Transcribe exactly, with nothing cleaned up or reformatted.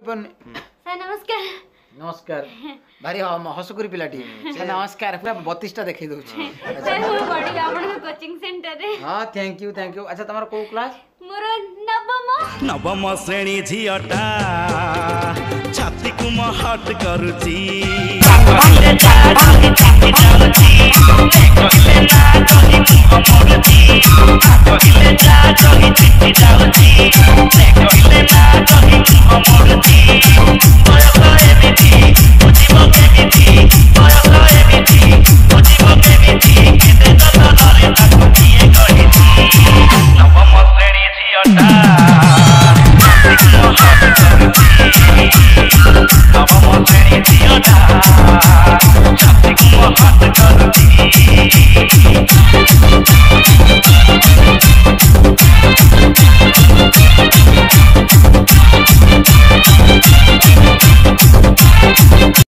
Sir नमस्कार। नमस्कार भारी हसकुरी पिलाटी नमस्कार पूरा बत्तीस टा देखै दउ छी सर मो बड़ी आपन कोचिंग सेंटर रे। हां थैंक यू थैंक यू। अच्छा तमर को क्लास? मोर नवम नवम श्रेणी झियटा छाती को महट करूची कहले जा जगी चिट्ठी जाउची कहले ना जगी मुह पडुची कहले जा जगी चिट्ठी जाउची कहले ना जगी मुह पडुची